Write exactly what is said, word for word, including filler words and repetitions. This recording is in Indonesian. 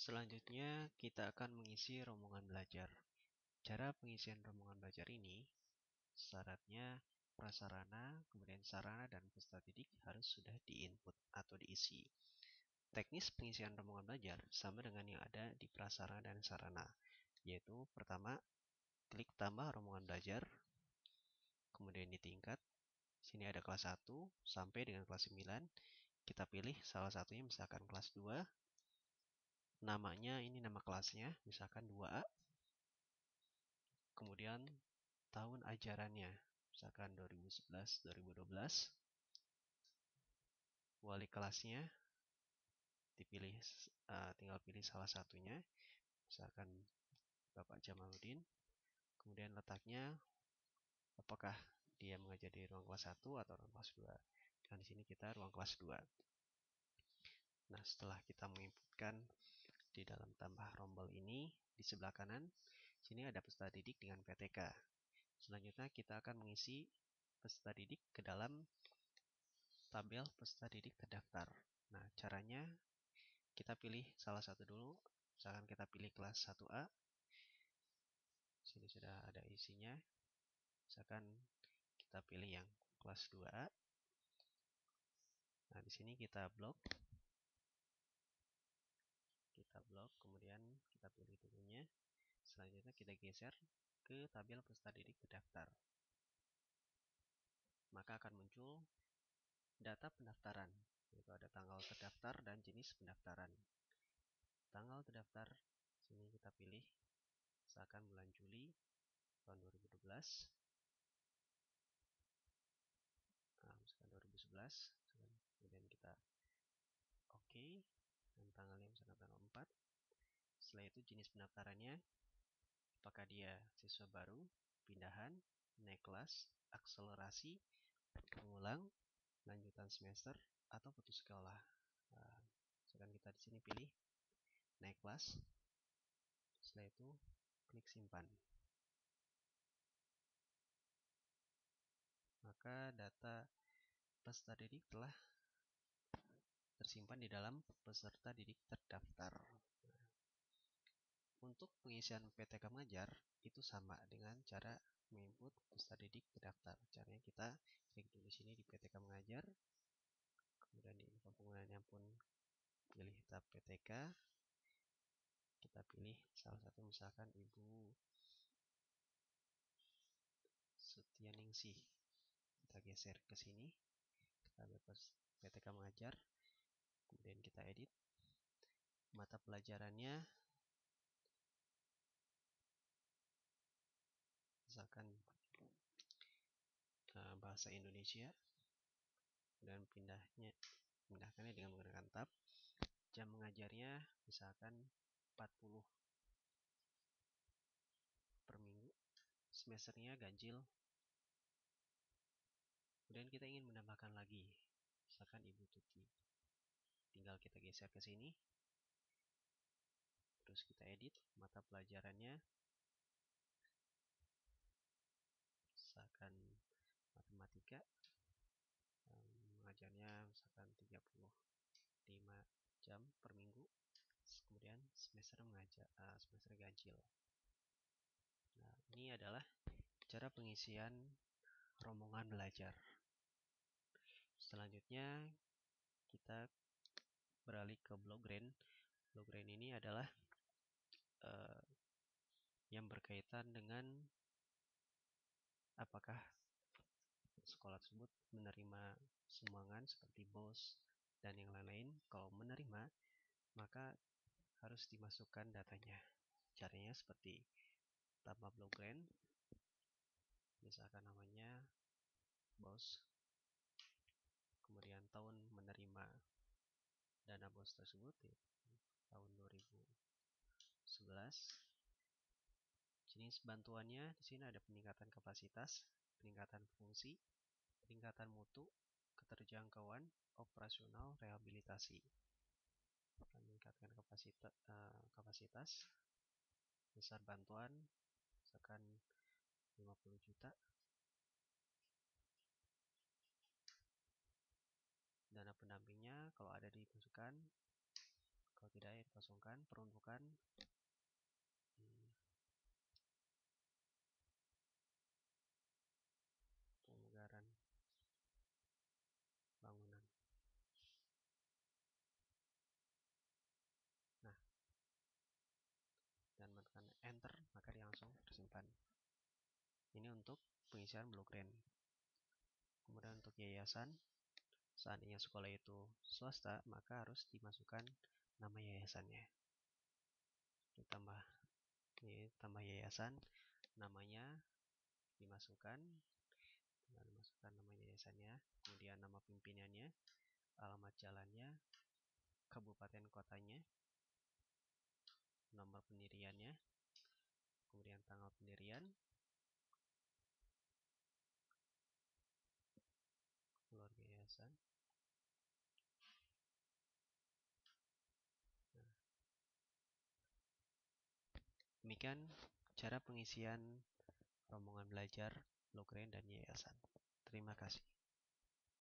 Selanjutnya, kita akan mengisi rombongan belajar. Cara pengisian rombongan belajar ini, syaratnya prasarana, kemudian sarana, dan peserta didik harus sudah diinput atau diisi. Teknis pengisian rombongan belajar sama dengan yang ada di prasarana dan sarana, yaitu pertama, klik tambah rombongan belajar, kemudian di tingkat, sini ada kelas satu sampai dengan kelas sembilan, kita pilih salah satunya misalkan kelas dua, namanya ini nama kelasnya, misalkan dua A, kemudian tahun ajarannya, misalkan dua ribu sebelas dua ribu dua belas, wali kelasnya, dipilih, uh, tinggal pilih salah satunya, misalkan Bapak Jamaluddin, kemudian letaknya, apakah dia mengajar di ruang kelas satu atau ruang kelas dua, dan di sini kita ruang kelas dua. Nah, setelah kita menginputkan di dalam tambah rombel ini, di sebelah kanan, sini ada peserta didik dengan P T K. Selanjutnya kita akan mengisi peserta didik ke dalam tabel peserta didik terdaftar. Nah, caranya kita pilih salah satu dulu. Misalkan kita pilih kelas satu A. Sini sudah ada isinya. Misalkan kita pilih yang kelas dua A. Nah, di sini kita blok. Kita blok, kemudian kita pilih dulunya. Selanjutnya kita geser ke tabel peserta didik terdaftar. Maka akan muncul data pendaftaran, yaitu ada tanggal terdaftar dan jenis pendaftaran. Tanggal terdaftar, sini kita pilih, misalkan bulan Juli tahun dua ribu dua belas. Nah, misalkan dua ribu sebelas, kemudian kita oke, okay, dan tanggalnya misalkan tanggal empat. Setelah itu jenis pendaftarannya, apakah dia siswa baru, pindahan, naik kelas, akselerasi, pengulang, lanjutan semester, atau putus sekolah. Nah, misalkan kita di sini pilih naik kelas. Setelah itu klik simpan. Maka data peserta didik telah tersimpan di dalam peserta didik terdaftar. Nah, untuk pengisian P T K mengajar itu sama dengan cara menginput peserta didik terdaftar. Caranya kita klik dulu sini di P T K mengajar, kemudian di info penggunaannya pun pilih tab P T K. Kita pilih salah satu misalkan Ibu Setianingsih. Kita geser ke sini. Kita bebas P T K mengajar. Kemudian kita edit. Mata pelajarannya misalkan uh, bahasa Indonesia, dan pindahnya pindahkannya dengan menggunakan tab. Jam mengajarnya misalkan empat puluh per minggu. Semesternya ganjil. Kemudian kita ingin menambahkan lagi, misalkan Ibu Tuti. Tinggal kita geser ke sini. Terus kita edit mata pelajarannya. Misalkan matematika. Mengajarnya misalkan tiga puluh lima jam per minggu. Kemudian semester mengajar uh, semester ganjil. Nah, ini adalah cara pengisian rombongan belajar. Selanjutnya kita beralih ke Blogren. Blogren ini adalah uh, yang berkaitan dengan apakah sekolah tersebut menerima sumbangan seperti B O S dan yang lain-lain. Kalau menerima, maka harus dimasukkan datanya. Caranya seperti tambah Blogren, misalkan namanya B O S, kemudian tahun menerima dana B O S tersebut ya, tahun dua ribu sebelas. Jenis bantuannya di sini ada peningkatan kapasitas, peningkatan fungsi, peningkatan mutu, keterjangkauan, operasional, rehabilitasi. Meningkatkan kapasitas, uh, kapasitas, besar bantuan, misalkan lima puluh juta. Dana pendampingnya kalau ada dimasukkan, kalau tidak ya kosongkan, peruntukan hmm, pemekaran bangunan. Nah, dan menekan enter, maka dia langsung tersimpan. Ini untuk pengisian blueprint. Kemudian untuk yayasan, seandainya sekolah itu swasta, maka harus dimasukkan nama yayasannya. Ditambah, ini tambah yayasan, namanya dimasukkan, tinggal dimasukkan nama yayasannya, kemudian nama pimpinannya, alamat jalannya, kabupaten kotanya, nomor pendiriannya, kemudian tanggal pendirian, keluarga yayasan. Nah, demikian cara pengisian rombongan belajar, blueprint, dan yayasan. Terima kasih.